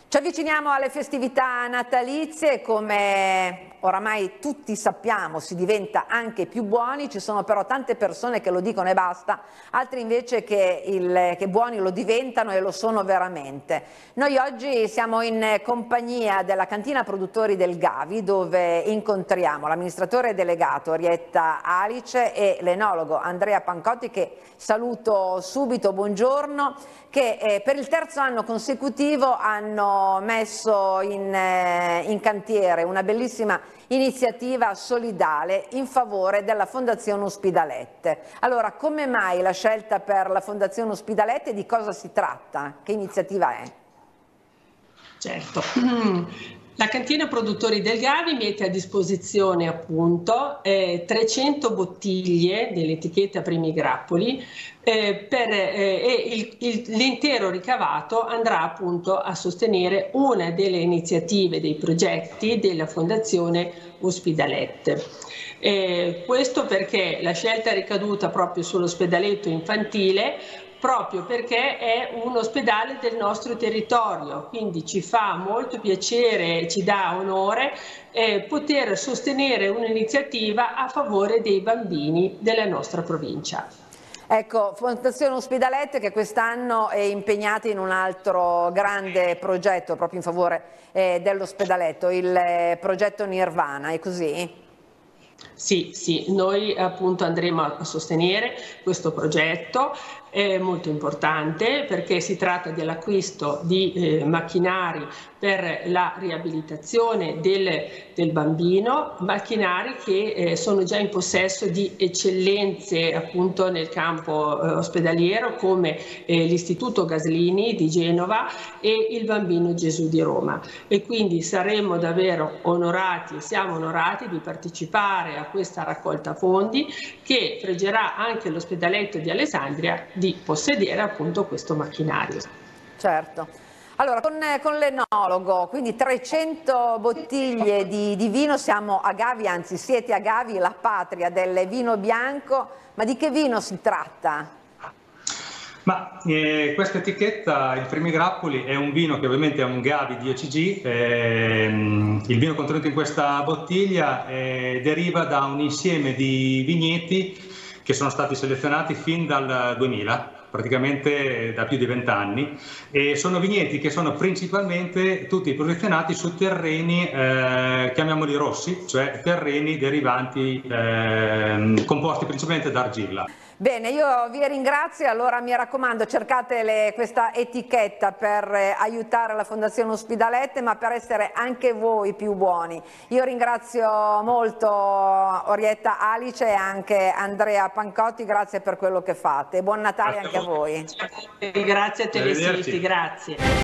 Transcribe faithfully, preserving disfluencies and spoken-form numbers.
Ci avviciniamo alle festività natalizie, come oramai tutti sappiamo si diventa anche più buoni, ci sono però tante persone che lo dicono e basta, altri invece che, il, che buoni lo diventano e lo sono veramente. Noi oggi siamo in compagnia della cantina produttori del Gavi, dove incontriamo l'amministratore delegato Orietta Alice e l'enologo Andrea Pancotti, che saluto subito, buongiorno, che eh, per il terzo anno consecutivo hanno messo in, eh, in cantiere una bellissima iniziativa solidale in favore della Fondazione Ospidalette. Allora, come mai la scelta per la Fondazione Ospidalette e di cosa si tratta? Che iniziativa è? Certo. La cantina produttori del Gavi mette a disposizione appunto eh, trecento bottiglie dell'etichetta Primi Grappoli eh, per, eh, e l'intero ricavato andrà appunto a sostenere una delle iniziative, dei progetti della Fondazione Ospidalette. Eh, questo perché la scelta è ricaduta proprio sull'ospedaletto infantile, proprio perché è un ospedale del nostro territorio, quindi ci fa molto piacere, ci dà onore eh, poter sostenere un'iniziativa a favore dei bambini della nostra provincia. Ecco, Fondazione Ospidalette che quest'anno è impegnata in un altro grande progetto proprio in favore eh, dell'ospedaletto, il eh, progetto Nirvana, è così? Sì, sì, noi appunto andremo a sostenere questo progetto, è molto importante perché si tratta dell'acquisto di eh, macchinari per la riabilitazione del, del bambino, macchinari che eh, sono già in possesso di eccellenze appunto nel campo eh, ospedaliero come eh, l'Istituto Gaslini di Genova e il Bambino Gesù di Roma, e quindi saremo davvero onorati, siamo onorati di partecipare a questa raccolta fondi che fregerà anche l'ospedaletto di Alessandria di possedere appunto questo macchinario. Certo. Allora, con, con l'enologo, quindi trecento bottiglie di, di vino, siamo a Gavi, anzi siete a Gavi, la patria del vino bianco, ma di che vino si tratta? Ma eh, questa etichetta, il Primi Grappoli, è un vino che ovviamente è un Gavi dieci G, ehm, il vino contenuto in questa bottiglia eh, deriva da un insieme di vigneti che sono stati selezionati fin dal duemila, praticamente da più di vent'anni, e sono vigneti che sono principalmente tutti posizionati su terreni, eh, chiamiamoli rossi, cioè terreni derivanti, eh, composti principalmente da argilla. Bene, io vi ringrazio, allora mi raccomando cercate le, questa etichetta per eh, aiutare la Fondazione Ospidalette, ma per essere anche voi più buoni. Io ringrazio molto Orietta Alice e anche Andrea Pancotti, grazie per quello che fate. Buon Natale anche a voi. Grazie a Telesisti, grazie.